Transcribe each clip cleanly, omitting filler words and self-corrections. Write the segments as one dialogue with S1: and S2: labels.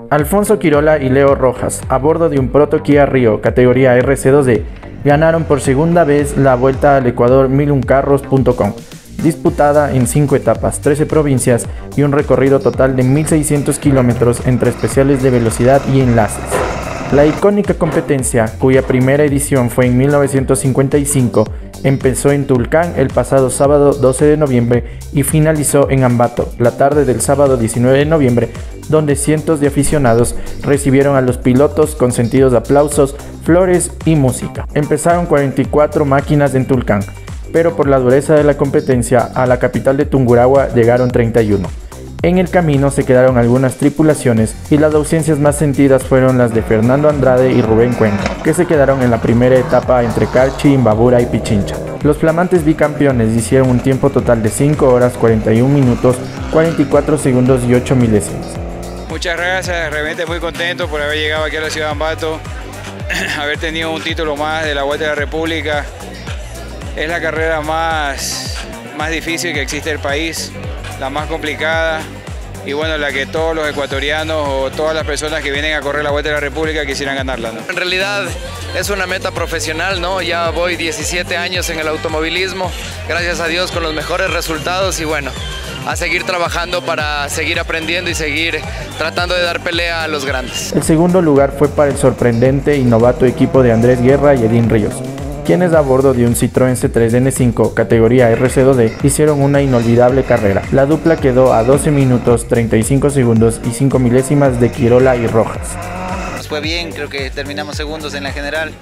S1: Alfonso Quirola y Leo Rojas, a bordo de un Proto Kia Rio categoría RC2D, ganaron por segunda vez la Vuelta al Ecuador 1001carros.com, disputada en 5 etapas, 13 provincias y un recorrido total de 1.600 kilómetros entre especiales de velocidad y enlaces. La icónica competencia, cuya primera edición fue en 1955, empezó en Tulcán el pasado sábado 12 de noviembre y finalizó en Ambato la tarde del sábado 19 de noviembre, donde cientos de aficionados recibieron a los pilotos con sentidos aplausos, flores y música. Empezaron 44 máquinas en Tulcán, pero por la dureza de la competencia a la capital de Tungurahua llegaron 31. En el camino se quedaron algunas tripulaciones y las ausencias más sentidas fueron las de Fernando Andrade y Rubén Cuenca, que se quedaron en la primera etapa entre Carchi, Imbabura y Pichincha. Los flamantes bicampeones hicieron un tiempo total de 5 horas 41 minutos 44 segundos y 8 milésimas.
S2: Muchas gracias, realmente muy contento por haber llegado aquí a la ciudad de Ambato, haber tenido un título más de la Vuelta de la República. Es la carrera más difícil que existe en el país, la más complicada y bueno, la que todos los ecuatorianos o todas las personas que vienen a correr la Vuelta de la República quisieran ganarla, ¿no?
S3: En realidad es una meta profesional, ¿no? Ya voy 17 años en el automovilismo, gracias a Dios con los mejores resultados y bueno, a seguir trabajando para seguir aprendiendo y seguir tratando de dar pelea a los grandes.
S1: El segundo lugar fue para el sorprendente y novato equipo de Andrés Guerra y Edín Ríos, quienes a bordo de un Citroën C3 N5 categoría RC2D hicieron una inolvidable carrera. La dupla quedó a 12 minutos 35 segundos y 5 milésimas de Quirola y Rojas.
S4: Nos fue bien, creo que terminamos segundos en la general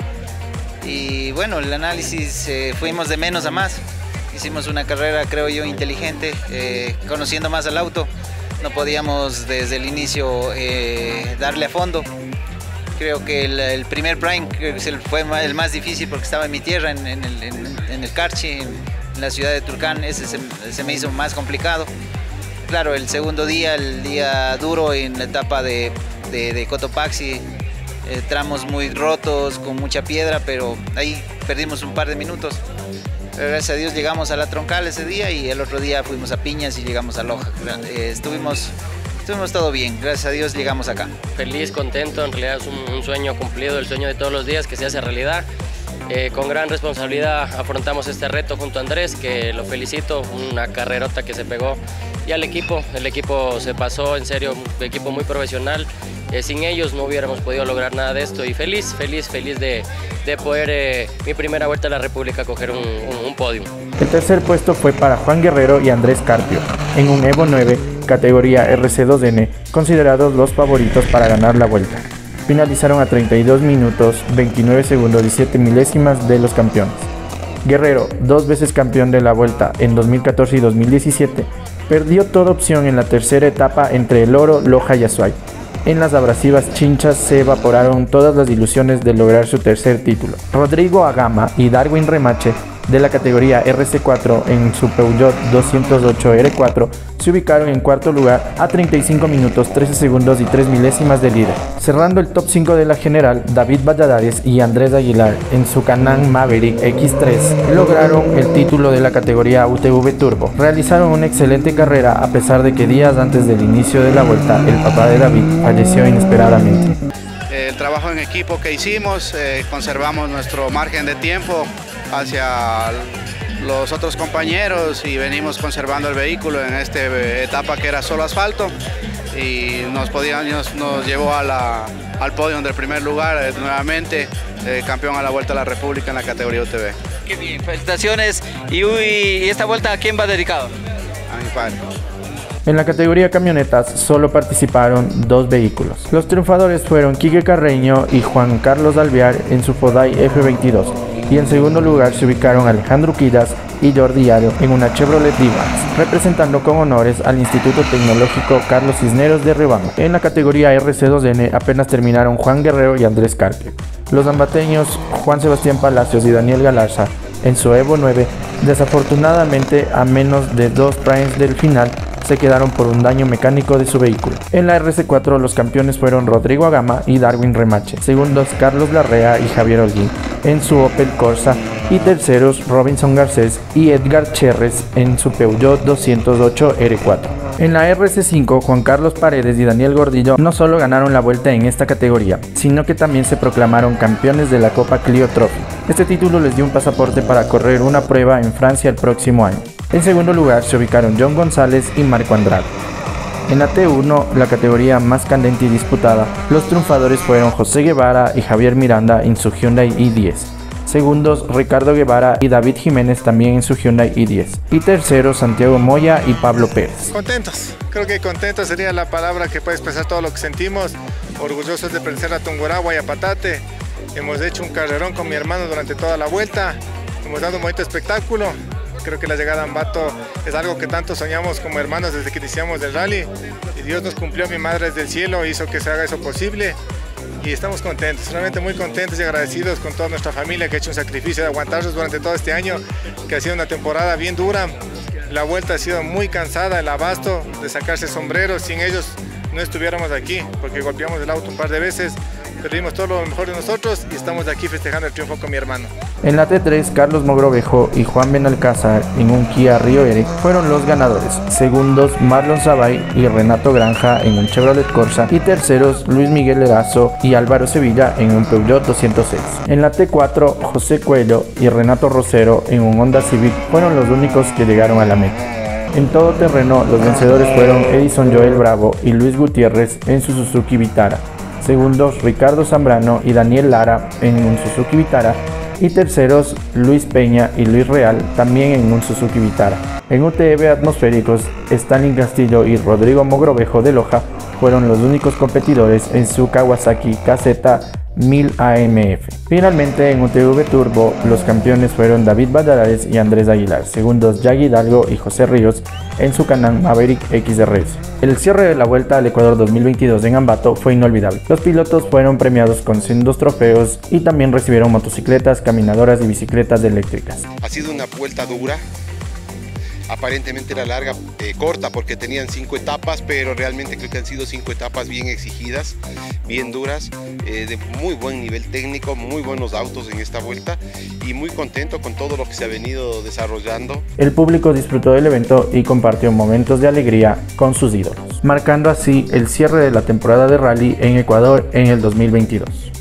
S4: y bueno, el análisis fuimos de menos a más. Hicimos una carrera, creo yo, inteligente, conociendo más al auto. No podíamos desde el inicio darle a fondo. Creo que el primer prime fue el más difícil porque estaba en mi tierra, en el Carchi, en la ciudad de Tulcán. Ese se me hizo más complicado. Claro, el segundo día, el día duro en la etapa de Cotopaxi, tramos muy rotos, con mucha piedra, pero ahí perdimos un par de minutos. Pero gracias a Dios llegamos a la Troncal ese día y el otro día fuimos a Piñas y llegamos a Loja. Estuvimos todo bien, gracias a Dios llegamos acá.
S5: Feliz, contento, en realidad es un sueño cumplido, el sueño de todos los días que se hace realidad. Con gran responsabilidad afrontamos este reto junto a Andrés, que lo felicito, una carrerota que se pegó. Y al equipo, el equipo se pasó, en serio, un equipo muy profesional. Sin ellos no hubiéramos podido lograr nada de esto y feliz de poder, mi primera Vuelta a la República, coger un podio.
S1: El tercer puesto fue para Juan Guerrero y Andrés Carpio, en un Evo 9 categoría RC2N, considerados los favoritos para ganar la vuelta. Finalizaron a 32 minutos, 29 segundos y 7 milésimas de los campeones. Guerrero, 2 veces campeón de la vuelta en 2014 y 2017, perdió toda opción en la tercera etapa entre El Oro, Loja y Azuay. En las abrasivas Chinchas se evaporaron todas las ilusiones de lograr su tercer título. Rodrigo Agama y Darwin Remache, de la categoría RC4 en su Peugeot 208 R4, se ubicaron en cuarto lugar a 35 minutos 13 segundos y 3 milésimas de líder. Cerrando el top 5 de la general, David Valladares y Andrés Aguilar en su Can-Am Maverick X3 lograron el título de la categoría UTV Turbo. Realizaron una excelente carrera a pesar de que días antes del inicio de la vuelta el papá de David falleció inesperadamente.
S6: El trabajo en equipo que hicimos, conservamos nuestro margen de tiempo hacia los otros compañeros y venimos conservando el vehículo en esta etapa que era solo asfalto y nos llevó al podio del primer lugar nuevamente, campeón a la Vuelta a la República en la categoría UTV.
S4: Qué bien, felicitaciones. ¿Y esta vuelta a quién va dedicado?
S6: A mi padre.
S1: En la categoría camionetas solo participaron 2 vehículos. Los triunfadores fueron Quique Carreño y Juan Carlos Alvear en su Fodai F22 y en segundo lugar se ubicaron Alejandro Quidas y Jordi Aro en una Chevrolet D-Max, representando con honores al Instituto Tecnológico Carlos Cisneros de Riobamba. En la categoría RC2N apenas terminaron Juan Guerrero y Andrés Carpio. Los ambateños Juan Sebastián Palacios y Daniel Galarza en su Evo 9, desafortunadamente a menos de 2 primes del final, se quedaron por un daño mecánico de su vehículo. En la RC4 los campeones fueron Rodrigo Agama y Darwin Remache, segundos Carlos Larrea y Javier Holguín en su Opel Corsa y terceros Robinson Garcés y Edgar Cherres en su Peugeot 208 R4. En la RC5, Juan Carlos Paredes y Daniel Gordillo no solo ganaron la vuelta en esta categoría, sino que también se proclamaron campeones de la Copa Clio Trophy. Este título les dio un pasaporte para correr una prueba en Francia el próximo año. En segundo lugar se ubicaron John González y Marco Andrade. En la T1, la categoría más candente y disputada, los triunfadores fueron José Guevara y Javier Miranda en su Hyundai i10. Segundos, Ricardo Guevara y David Jiménez también en su Hyundai i10. Y terceros, Santiago Moya y Pablo Pérez.
S7: Contentos, creo que contentos sería la palabra que puede expresar todo lo que sentimos. Orgullosos de pertenecer a Tungurahua y a Patate. Hemos hecho un carrerón con mi hermano durante toda la vuelta. Hemos dado un bonito espectáculo. Creo que la llegada a Ambato es algo que tanto soñamos como hermanos desde que iniciamos el rally. Y Dios nos cumplió, mi madre desde el cielo hizo que se haga eso posible. Y estamos contentos, realmente muy contentos y agradecidos con toda nuestra familia que ha hecho un sacrificio de aguantarnos durante todo este año, que ha sido una temporada bien dura. La vuelta ha sido muy cansada, el abasto de sacarse sombreros, sin ellos no estuviéramos aquí, porque golpeamos el auto un par de veces, pero dimos todo lo mejor de nosotros y estamos aquí festejando el triunfo con mi hermano.
S1: En la T3, Carlos Mogrovejo y Juan Benalcázar en un Kia Rio Eric fueron los ganadores. Segundos, Marlon Zabay y Renato Granja en un Chevrolet Corsa. Y terceros, Luis Miguel Erazo y Álvaro Sevilla en un Peugeot 206. En la T4, José Coelho y Renato Rosero en un Honda Civic fueron los únicos que llegaron a la meta. En todo terreno, los vencedores fueron Edison Joel Bravo y Luis Gutiérrez en su Suzuki Vitara. Segundos, Ricardo Zambrano y Daniel Lara en un Suzuki Vitara. Y terceros, Luis Peña y Luis Real también en un Suzuki Vitara. En UTV atmosféricos, Stanley Castillo y Rodrigo Mogrovejo de Loja fueron los únicos competidores en su Kawasaki KZ1000 AMF. Finalmente, en UTV Turbo, los campeones fueron David Valladares y Andrés Aguilar, segundos Yagi Hidalgo y José Ríos en su Can-Am Maverick XRS. El cierre de la Vuelta al Ecuador 2022 en Ambato fue inolvidable. Los pilotos fueron premiados con sendos trofeos y también recibieron motocicletas, caminadoras y bicicletas eléctricas.
S8: Ha sido una vuelta dura. Aparentemente era larga, corta porque tenían 5 etapas, pero realmente creo que han sido 5 etapas bien exigidas, bien duras, de muy buen nivel técnico, muy buenos autos en esta vuelta y muy contento con todo lo que se ha venido desarrollando.
S1: El público disfrutó del evento y compartió momentos de alegría con sus ídolos, marcando así el cierre de la temporada de rally en Ecuador en el 2022.